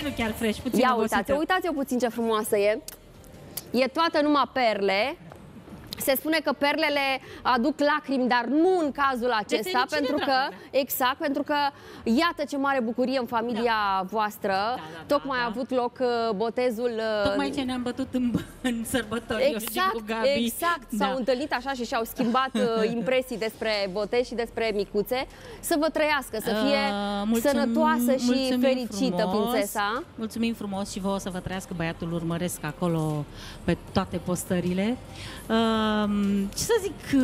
nu chiar fresh, puțin Ia obosită. uitați-o puțin ce frumoasă e. E toată numai perle. Se spune că perlele aduc lacrimi, dar nu în cazul acesta, pentru că, exact, pentru că iată ce mare bucurie în familia voastră. Tocmai a avut loc botezul. Tocmai ce ne-am bătut în sărbători, eu și cu Gabi. Exact, s-au întâlnit așa și și-au schimbat impresii despre botez și despre micuțe. Să vă trăiască, să fie sănătoasă și fericită prințesa. Mulțumim frumos și vouă să vă trăiască, băiatul urmăresc acolo pe toate postările. Ce să zic,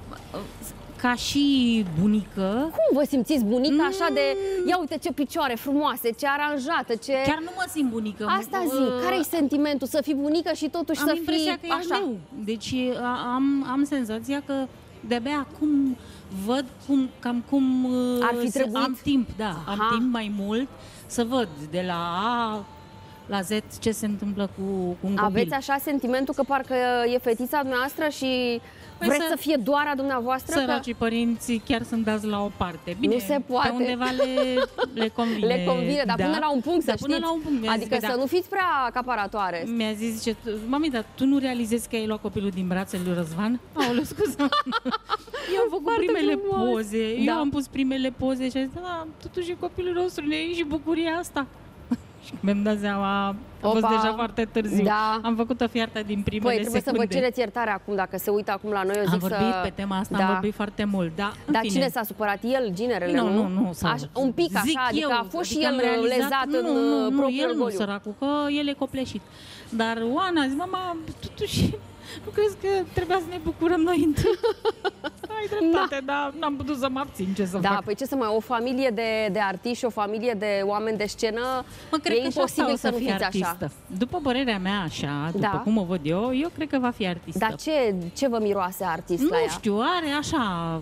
ca și bunică... Cum vă simțiți bunica așa de... Ia uite ce picioare frumoase, ce aranjată, ce... Chiar nu mă simt bunică. Asta zic, care-i sentimentul? Să fii bunică și totuși să fii așa? Am impresia că e al meu. Deci am senzația că de-abia acum văd cam cum ar fi trebuit. Am timp, da, am timp mai mult să văd de la A la Z ce se întâmplă cu un copil. Aveți așa sentimentul că parcă e fetița noastră și vreți să fie doar a dumneavoastră? Săracii părinți chiar sunt dați la o parte. Bine, nu se poate. Pe undeva le convine. Le convine, dar până la un punct, să știți. La un punct, adică să nu fiți prea acaparatoare. Mi-a zis, zice, mami, dar tu nu realizezi că ai luat copilul din brațele lui Răzvan? Aoleu, scuză. Eu am făcut primele poze, eu am pus primele poze și am zis, da, totuși e copilul nostru, ne și bucuria asta. Și mi-am dat seama, a fost deja foarte târziu. Da. Am făcut o fiartă din primele trebuie secunde. să vă cereți iertare acum, dacă se uită acum la noi, eu zic am vorbit pe tema asta, am vorbit foarte mult. Dar cine s-a supărat? El, ginerele, nu? Un pic așa, adică a fost și el lezat în propriul el nu, săracul, că el e copleșit. Dar Oana a zis, mama, totuși... Nu crezi că trebuia să ne bucurăm noi întâi? Ai dreptate, dar n-am putut să mă abțin, ce să fac. Păi ce să mai... O familie de artiști și o familie de oameni de scenă, e imposibil să nu fiți așa. După părerea mea, așa, după cum o văd eu cred că va fi artistă. Dar ce vă miroase artist la ea? Nu știu, are așa,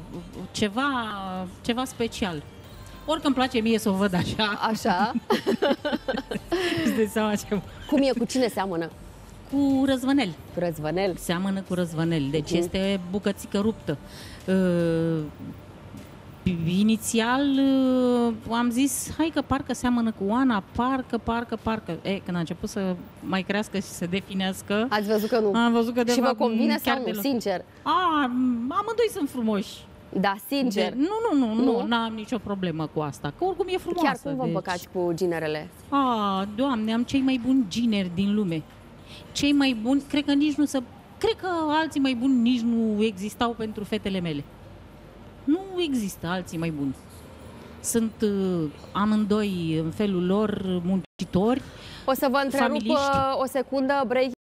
ceva special. Orică îmi place mie să o văd așa. Așa? Îți dai seama ceva. Cum e? Cu cine seamănă? Cu Răzvănel. Cu Răzvănel? Seamănă cu Răzvănel. Deci este bucățică ruptă. Inițial am zis, hai că parcă seamănă cu Oana, parcă. Când a început să mai crească și să definească... Ați văzut că nu? Am văzut că și vă convine sau nu? Sincer? Amândoi sunt frumoși. Da, sincer? Nu, n-am nicio problemă cu asta, că oricum e frumoasă. Chiar cum vă împăcați cu ginerele? Doamne, am cei mai buni gineri din lume. Cei mai buni, cred că alții mai buni nici nu existau pentru fetele mele. Nu există alții mai buni. Sunt amândoi în felul lor muncitori, o să vă întrerup o secundă, break.